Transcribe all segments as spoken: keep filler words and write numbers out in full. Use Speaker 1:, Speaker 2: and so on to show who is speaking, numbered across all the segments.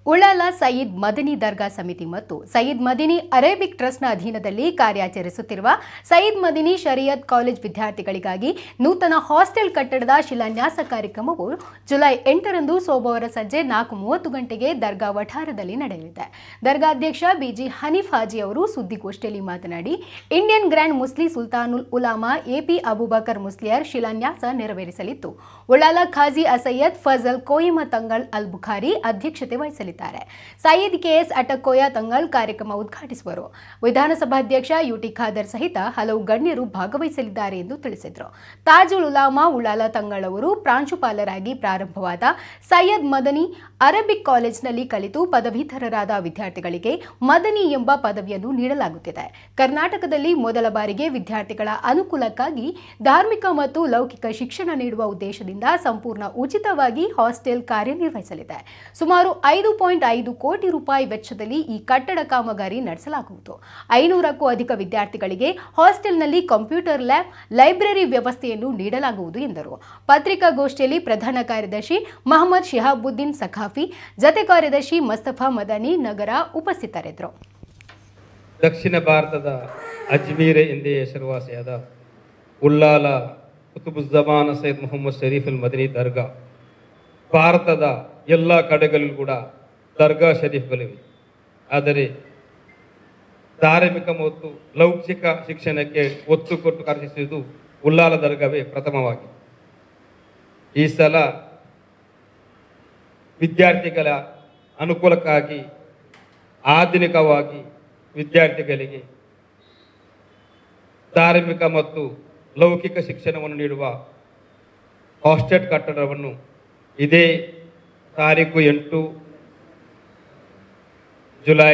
Speaker 1: ಉಳ್ಳಾಲ ಸಯೀದ್ ಮದನಿ ದರ್ಗಾ ಸಮಿತಿ ಮತ್ತು ಸಯೀದ್ ಮದನಿ ಅರೇಬಿಕ್ ಟ್ರಸ್ಟ್ನ ಅಧೀನದಲ್ಲಿ ಕಾರ್ಯಾಚರಿಸುತ್ತಿರುವ ಸಯೀದ್ ಮದನಿ ಶರಿಯತ್ ಕಾಲೇಜ್ ವಿದ್ಯಾರ್ಥಿಗಳಿಗಾಗಿ ನೂತನ ಹಾಸ್ಟೆಲ್ ಕಟ್ಟಡದ ಶಿಲಾನ್ಯಾಸ ಕಾರ್ಯಕ್ರಮವು ಜುಲೈ ಎಂಟರಂದು ಸೋಮವಾರ ಸಂಜೆ ನಾಲ್ಕು ಮೂವತ್ತು ಗಂಟೆಗೆ ದರ್ಗಾ ವಠಾರದಲ್ಲಿ ನಡೆಯಲಿದೆ. ದರ್ಗಾ ಅಧ್ಯಕ್ಷ ಬಿಜಿ ಹನೀಫ್ ಹಾಜಿ ಅವರು ಸುದ್ದಿಗೋಷ್ಠಿಯಲ್ಲಿ ಮಾತನಾಡಿ, ಇಂಡಿಯನ್ ಗ್ರ್ಯಾಂಡ್ ಮುಸ್ಲಿ ಸುಲ್ತಾನುಲ್ ಉಲಾಮಾ ಎಪಿ ಅಬೂಬಕರ್ ಮುಸ್ಲಿಯರ್ ಶಿಲಾನ್ಯಾಸ ನೆರವೇರಿಸಲಿದ್ದು, ಉಳ್ಳಾಲ ಖಾಜಿ ಅಸಯ್ಯದ್ ಫಜಲ್ ಕೋಯಿಮ ತಂಗಳ್ ಅಲ್ ಬುಖಾರಿ ಅಧ್ಯಕ್ಷತೆ ವಹಿಸಲಿದ್ದಾರೆ. ಸಯೀದ್ ಕೆಎಸ್ ಅಟಕೋಯ ತಂಗಳ್ ಕಾರ್ಯಕ್ರಮ ಉದ್ಘಾಟಿಸುವರು. ವಿಧಾನಸಭಾಧ್ಯಕ್ಷ ಯುಟಿ ಖಾದರ್ ಸಹಿತ ಹಲವು ಗಣ್ಯರು ಭಾಗವಹಿಸಲಿದ್ದಾರೆ ಎಂದು ತಿಳಿಸಿದರು. ತಾಜುಲ್ ಉಲಾಮಾ ಉಳ್ಳಾಲ ತಂಗಳ್ ಅವರು ಪ್ರಾಂಶುಪಾಲರಾಗಿ ಪ್ರಾರಂಭವಾದ ಸೈಯದ್ ಮದನಿ ಅರಬಿಕ್ ಕಾಲೇಜಿನಲ್ಲಿ ಕಲಿತು ಪದವೀಧರರಾದ ವಿದ್ಯಾರ್ಥಿಗಳಿಗೆ ಮದನಿ ಎಂಬ ಪದವಿಯನ್ನು ನೀಡಲಾಗುತ್ತಿದೆ. ಕರ್ನಾಟಕದಲ್ಲಿ ಮೊದಲ ಬಾರಿಗೆ ವಿದ್ಯಾರ್ಥಿಗಳ ಅನುಕೂಲಕ್ಕಾಗಿ ಧಾರ್ಮಿಕ ಮತ್ತು ಲೌಕಿಕ ಶಿಕ್ಷಣ ನೀಡುವ ಉದ್ದೇಶದಿಂದ ಸಂಪೂರ್ಣ ಉಚಿತವಾಗಿ ಹಾಸ್ಟೆಲ್ ಕಾರ್ಯನಿರ್ವಹಿಸಲಿದೆ. ಸುಮಾರು ಐದು ಪಾಯಿಂಟ್ ಐದು ಕೋಟಿ ರೂಪಾಯಿ ವೆಚ್ಚದಲ್ಲಿ ಈ ಕಟ್ಟಡ ಕಾಮಗಾರಿ ನಡೆಸಲಾಗುವುದು. ಐನೂರಕ್ಕೂ ಅಧಿಕ ವಿದ್ಯಾರ್ಥಿಗಳಿಗೆ ಹಾಸ್ಟೆಲ್ನಲ್ಲಿ ಕಂಪ್ಯೂಟರ್ ಲ್ಯಾಬ್, ಲೈಬ್ರರಿ ವ್ಯವಸ್ಥೆಯನ್ನು ನೀಡಲಾಗುವುದು ಎಂದರು. ಪತ್ರಿಕಾಗೋಷ್ಠಿಯಲ್ಲಿ ಪ್ರಧಾನ ಕಾರ್ಯದರ್ಶಿ ಮಹಮ್ಮದ್ ಶಿಹಾಬುದ್ದೀನ್ ಸಖಾಫಿ, ಜತೆ ಕಾರ್ಯದರ್ಶಿ ಮಸ್ತಫಾ ಮದನಿ ನಗರ ಉಪಸ್ಥಿತರಿದ್ದರು.
Speaker 2: ದಕ್ಷಿಣ ಭಾರತದ ಅಜ್ಮೀರ್ ಎಂದೇ ಹೆಸರುವಾಸಿಯಾದ ಉಳ್ಳಾಲ ಕುತುಬುಜ್ಜಮಾನ್ ಸೈಯದ್ ಮೊಹಮ್ಮದ್ ಶರೀಫ್ ಅಲ್ ಮದನಿ ದರ್ಗಾ, ಭಾರತದ ಎಲ್ಲ ಕಡೆಗಳಲ್ಲೂ ಕೂಡ ದರ್ಗಾ ಶರೀಫ್ಗಳಿವೆ. ಆದರೆ ಧಾರ್ಮಿಕ ಮತ್ತು ಲೌಕಿಕ ಶಿಕ್ಷಣಕ್ಕೆ ಒತ್ತು ಕೊಟ್ಟು ಕಾರ್ಯಿಸುವುದು ಉಳ್ಳಾಲ ದರ್ಗಾವೇ ಪ್ರಥಮವಾಗಿ. ಈ ಸಲ ವಿದ್ಯಾರ್ಥಿಗಳ ಅನುಕೂಲಕ್ಕಾಗಿ ಆಧುನಿಕವಾಗಿ ವಿದ್ಯಾರ್ಥಿಗಳಿಗೆ ಧಾರ್ಮಿಕ ಮತ್ತು ಲೌಕಿಕ ಶಿಕ್ಷಣವನ್ನು ನೀಡುವ ಹಾಸ್ಟೆಲ್ ಕಟ್ಟಡವನ್ನು ಇದೇ ತಾರೀಕು ಎಂಟು ಜುಲೈ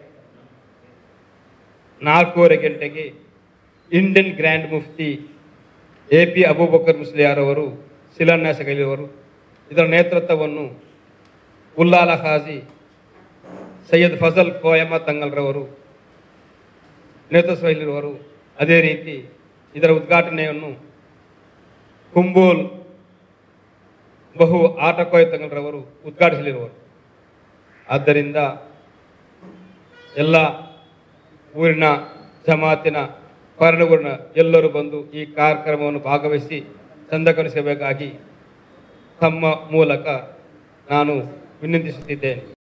Speaker 2: ನಾಲ್ಕೂವರೆ ಗಂಟೆಗೆ Indian grand mufti A P Abubakar Musliyar ಅವರು ಶಿಲಾನ್ಯಾಸಗೈಯುವರು. ಇದರ ನೇತೃತ್ವವನ್ನು ಉಳ್ಳಾಲ ಖಾಜಿ ಸೈಯದ್ ಫಜಲ್ ಕೋಯಮ ತಂಗಲ್ರವರು ನೇತೃತ್ವ ವಹಿಸಿರುವರು. ಅದೇ ರೀತಿ ಇದರ ಉದ್ಘಾಟನೆಯನ್ನು ಕುಂಬೋಲ್ ಬಹು ಆಟಕೋಯ ತಂಗಲ್ರವರು ಉದ್ಘಾಟಿಸಲಿರುವರು. ಆದ್ದರಿಂದ ಎಲ್ಲ ಊರಿನ ಜಮಾತಿನ ಕಾರಣಗಳನ್ನ ಎಲ್ಲರೂ ಬಂದು ಈ ಕಾರ್ಯಕ್ರಮವನ್ನು ಭಾಗವಹಿಸಿ ಚಂದಗೊಳಿಸಬೇಕಾಗಿ ತಮ್ಮ ಮೂಲಕ ನಾನು ವಿನಂತಿಸುತ್ತಿದ್ದೇನೆ.